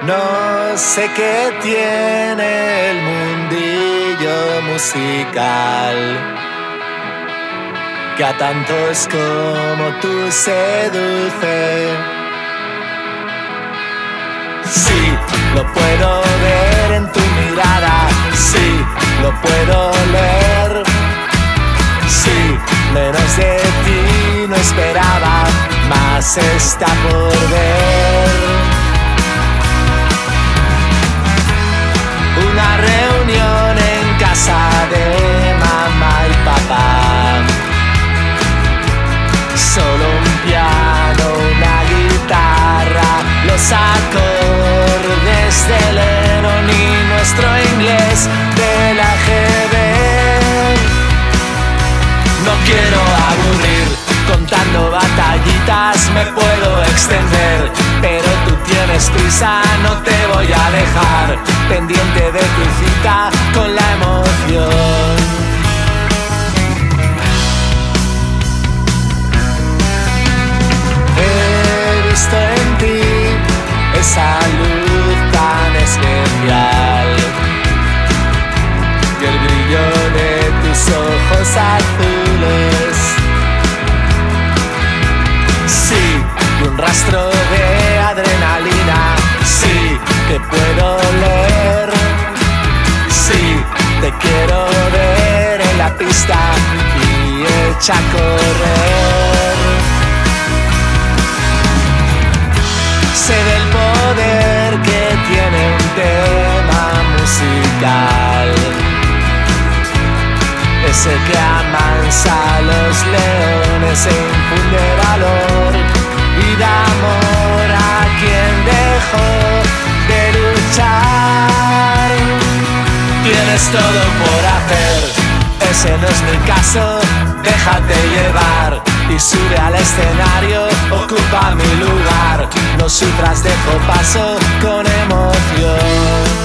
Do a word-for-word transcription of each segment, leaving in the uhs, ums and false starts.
No sé qué tiene el mundillo musical, que a tantos como tú seduce. Sí, lo puedo ver en tu mirada, sí, lo puedo leer. Sí, menos de ti no esperaba, más está por ver. Una reunión en casa de mamá y papá, solo un piano, una guitarra, los acordes de Lennon y nuestro inglés de la G B. No quiero aburrir, contando batallitas me puedo extender, pero tú tienes prisa, no te voy a dejar, pendiente de tu cita con la emoción. He visto en ti esa luz tan especial y el brillo de tus ojos azules. Sí, y un rastro de adrenalina, sí, que puedo leer. Sí, te quiero ver en la pista y echa a correr. Sé del poder que tiene un tema musical, ese que amansa a los leones e infunde valor y da amor a quien dejó de luchar. Tienes todo por hacer, ese no es mi caso, déjate llevar y sube al escenario, ocupa mi lugar, no sufras, dejo paso con emoción.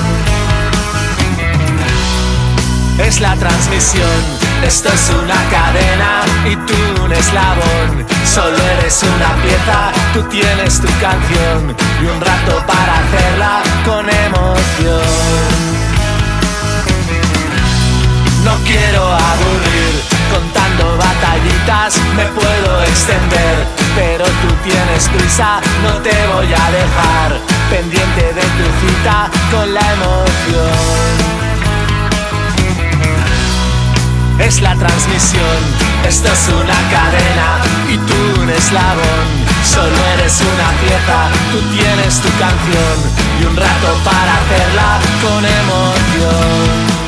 Es la transmisión, esto es una cadena y tú un eslabón. Solo eres una pieza, tú tienes tu canción y un rato para hacerla con emoción. No quiero aburrir, contando batallitas me puedo extender, pero tú tienes prisa, no te voy a dejar, pendiente de tu cita con la emoción. Es la transmisión, esto es una cadena y tú un eslabón. Solo eres una pieza, tú tienes tu canción y un rato para hacerla con emoción.